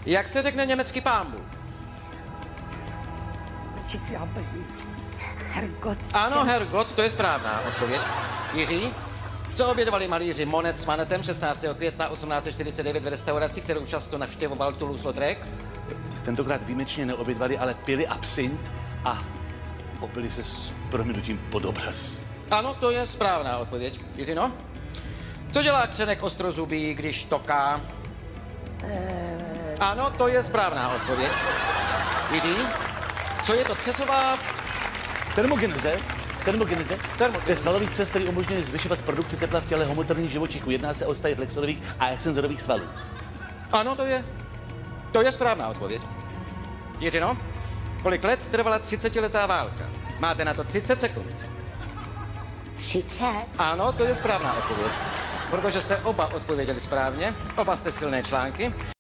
Jak se řekne německy pánbu? Hergot. Ano, Hergot, to je správná odpověď. Jiří? Co obědovali malíři Monet s Manetem 16. května 1849 v restauraci, kterou často navštěvoval Toulouse-Lautrec? Tentokrát výjimečně neobědvali, ale pili absint a opili se s prominutím pod obraz. Ano, to je správná odpověď. Jiřino? Co dělá Křenek ostrozubý, když toká? Ano, to je správná odpověď. Jiří? Co je to třesová? Termogeneze je svalový třes, který umožňuje zvyšovat produkci tepla v těle homoterních živočichů. Jedná se o stavy flexorových a extenzorových svalů. Ano, to je správná odpověď. Jiřino? Kolik let trvala 30letá válka? Máte na to 30 sekund. 30? Ano, to je správná odpověď. Protože jste oba odpověděli správně, oba jste silné články.